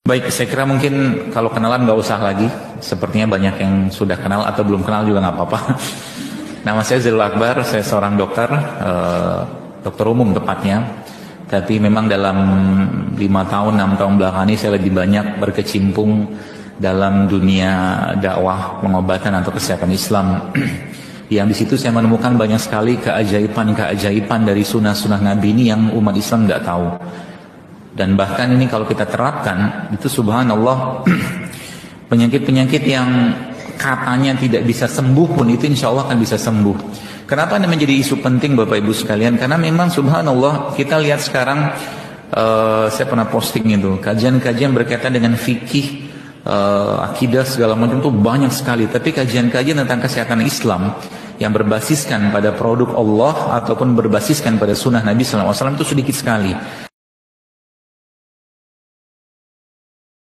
Baik, saya kira mungkin kalau kenalan nggak usah lagi. Sepertinya banyak yang sudah kenal atau belum kenal juga nggak apa-apa. Nama saya Zilul Akbar, saya seorang dokter, dokter umum tepatnya. Tapi memang dalam 5 tahun, 6 tahun belakangan ini saya lebih banyak berkecimpung dalam dunia dakwah, pengobatan atau kesehatan Islam. Yang di situ saya menemukan banyak sekali keajaiban-keajaiban dari sunnah-sunnah Nabi ini yang umat Islam nggak tahu. Dan bahkan ini kalau kita terapkan, itu subhanallah, penyakit-penyakit yang katanya tidak bisa sembuh pun itu insya Allah akan bisa sembuh. Kenapa ini menjadi isu penting Bapak Ibu sekalian? Karena memang subhanallah kita lihat sekarang, saya pernah posting itu, kajian-kajian berkaitan dengan fikih, akidah segala macam itu banyak sekali. Tapi kajian-kajian tentang kesehatan Islam yang berbasiskan pada produk Allah ataupun berbasiskan pada sunnah Nabi SAW itu sedikit sekali.